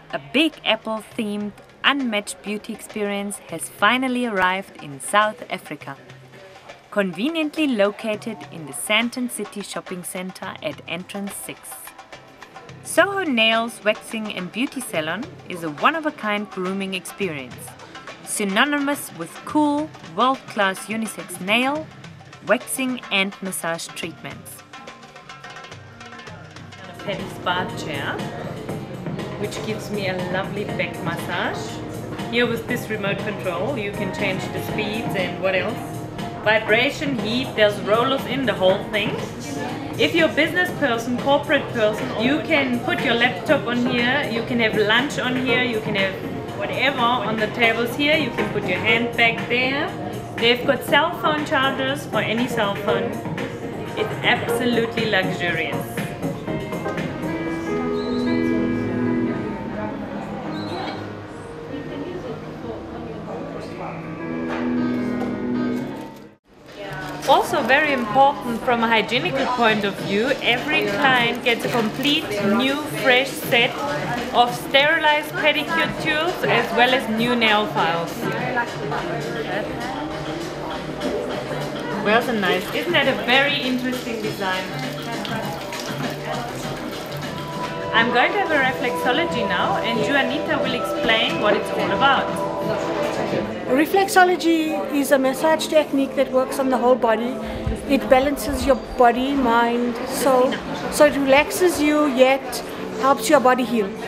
A Big Apple themed unmatched beauty experience has finally arrived in South Africa. Conveniently located in the Sandton City Shopping Centre at Entrance 6. Soho Nails Waxing and Beauty Salon is a one-of-a-kind grooming experience, synonymous with cool, world-class unisex nail, waxing and massage treatments. A Paddy Spa chair, which gives me a lovely back massage. Here with this remote control you can change the speeds and what else. Vibration, heat, there's rollers in the whole thing. If you're a business person, corporate person, you can put your laptop on here, you can have lunch on here, you can have whatever on the tables here, you can put your handbag there. They've got cell phone chargers for any cell phone. It's absolutely luxurious. Also very important from a hygienical point of view, every client gets a complete new fresh set of sterilized pedicure tools as well as new nail files. Well, so nice. Isn't that a very interesting design? I'm going to have a reflexology now and Juanita will explain what it's all about. Reflexology is a massage technique that works on the whole body. It balances your body, mind, soul. So it relaxes you yet helps your body heal.